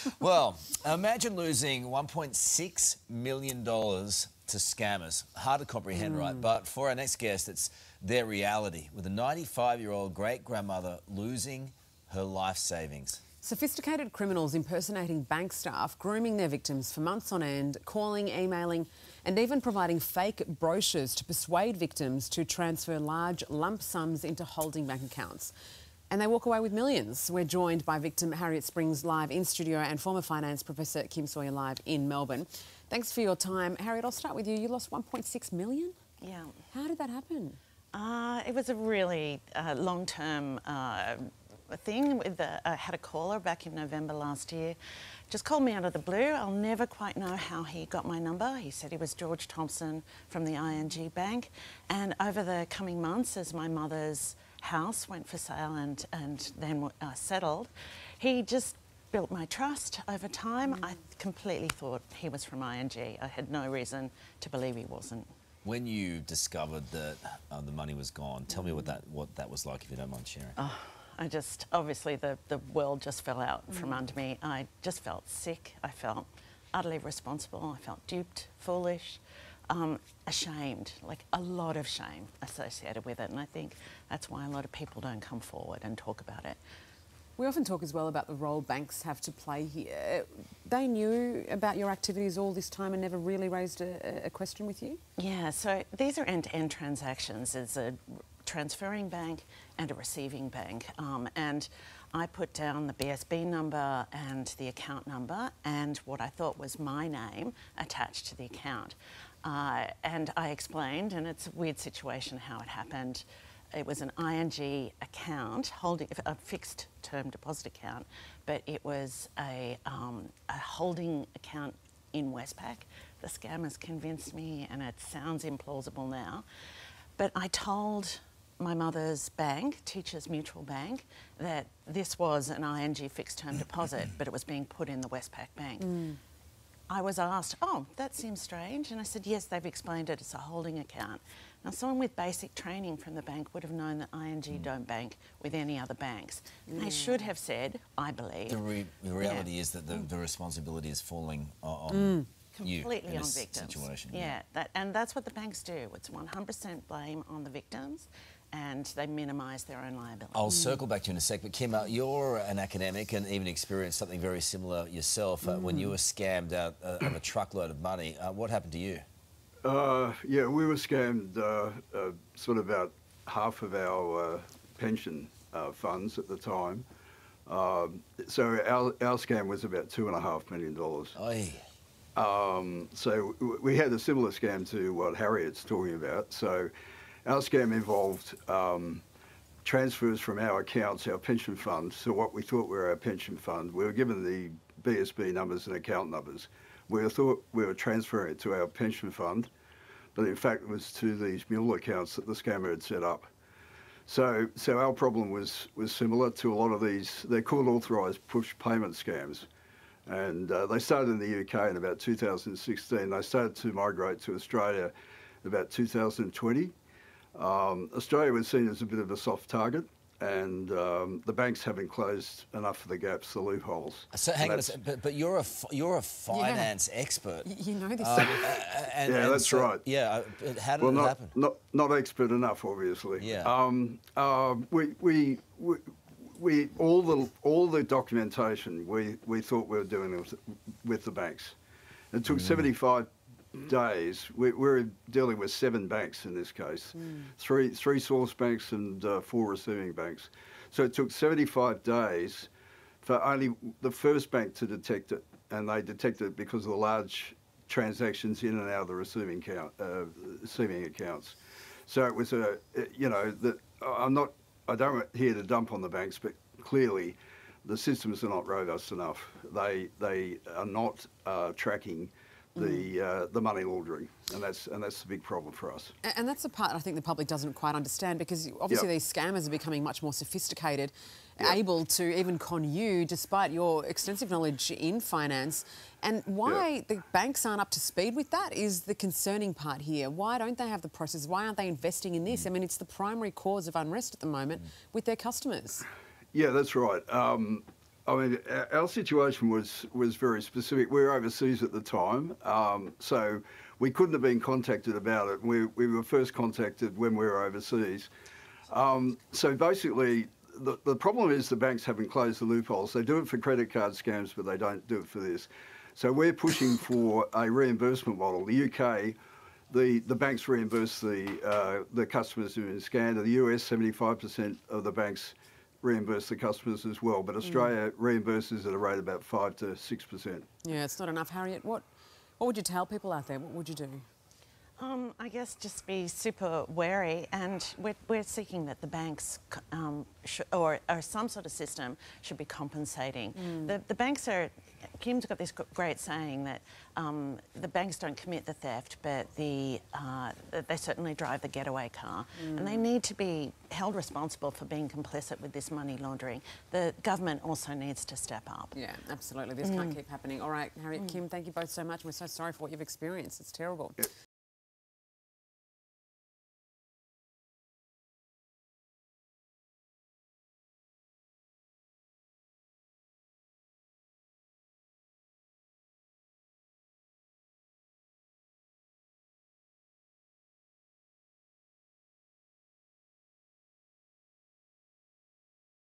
Well, imagine losing $1.6 million to scammers. Hard to comprehend, right? But for our next guest, it's their reality, with a 95-year-old great-grandmother losing her life savings. Sophisticated criminals impersonating bank staff, grooming their victims for months on end, calling, emailing and even providing fake brochures to persuade victims to transfer large lump sums into holding bank accounts. And they walk away with millions. We're joined by victim Harriet Springs live in studio and former finance professor Kim Sawyer live in Melbourne. Thanks for your time. Harriet, I'll start with you. You lost $1.6 million? Yeah. How did that happen? It was a really long-term thing. I had a caller back in November last year. Just called me out of the blue. I'll never quite know how he got my number. He said he was George Thompson from the ING Bank. And over the coming months, as my mother's house went for sale and then settled, he just built my trust over time. I completely thought he was from ING. I had no reason to believe he wasn't. When you discovered that the money was gone, tell me what that was like, if you don't mind sharing. Obviously the world just fell out from under me. I just felt sick. I felt utterly responsible. I felt duped, foolish, ashamed, like a lot of shame associated with it. And I think that's why a lot of people don't come forward and talk about it. We often talk as well about the role banks have to play here. They knew about your activities all this time and never really raised a question with you? Yeah, so these are end-to-end transactions. There's a transferring bank and a receiving bank. And I put down the BSB number and the account number and what I thought was my name attached to the account. And I explained, and it's a weird situation how it happened. It was an ING account, holding a fixed term deposit account, but it was a holding account in Westpac. The scammers convinced me, and it sounds implausible now, but I told my mother's bank, Teachers Mutual Bank, that this was an ING fixed term deposit, but it was being put in the Westpac bank. I was asked, oh, that seems strange. And I said, yes, they've explained it, it's a holding account. Now, someone with basic training from the bank would have known that ING don't bank with any other banks. They should have said, I believe. The reality is that the responsibility is falling on you completely in on this victims. situation. Yeah, and that's what the banks do. It's 100% blame on the victims, and they minimise their own liability. I'll circle back to you in a sec, but Kim, you're an academic and even experienced something very similar yourself. When you were scammed out of a truckload of money, what happened to you? Yeah, we were scammed sort of about half of our pension funds at the time. So our scam was about $2.5 million. Oy. So we had a similar scam to what Harriet's talking about. So our scam involved transfers from our accounts, our pension fund, to what we thought were our pension fund. We were given the BSB numbers and account numbers. We thought we were transferring it to our pension fund, but in fact it was to these mule accounts that the scammer had set up. So our problem was similar to a lot of these. They're called authorised push payment scams. And they started in the UK in about 2016. They started to migrate to Australia about 2020. Australia was seen as a bit of a soft target, and the banks haven't closed enough of the gaps, the loopholes. So hang on a second, but you're a finance expert. You know this. Yeah, that's right. Yeah, how did it happen? Not expert enough, obviously. Yeah. We all the documentation we thought we were doing with the banks. It took 75 days. We're dealing with 7 banks in this case, three source banks and 4 receiving banks. So it took 75 days for only the first bank to detect it, and they detected it because of the large transactions in and out of the receiving accounts. So it was I don't want here to dump on the banks, but clearly the systems are not robust enough. They are not tracking the money laundering, and that's the big problem for us. And that's the part I think the public doesn't quite understand, because obviously these scammers are becoming much more sophisticated, able to even con you despite your extensive knowledge in finance. And why the banks aren't up to speed with that is the concerning part here. Why don't they have the process? Why aren't they investing in this? I mean, it's the primary cause of unrest at the moment with their customers. Yeah, that's right. I mean, our situation was very specific. We were overseas at the time, so we couldn't have been contacted about it. We were first contacted when we were overseas. So basically, the problem is the banks haven't closed the loopholes. They do it for credit card scams, but they don't do it for this. So we're pushing for a reimbursement model. The UK, the banks reimburse the customers who've been scanned. In the US, 75% of the banks reimburse the customers as well, but Australia reimburses at a rate of about 5 to 6%. Yeah, it's not enough. Harriet, what would you tell people out there? What would you do? I guess just be super wary, and we're seeking that the banks or some sort of system should be compensating. The banks are. Kim's got this great saying that the banks don't commit the theft, but they certainly drive the getaway car, and they need to be held responsible for being complicit with this money laundering. The government also needs to step up. Yeah, absolutely. This can't keep happening. All right, Harriet, Kim, thank you both so much. We're so sorry for what you've experienced. It's terrible.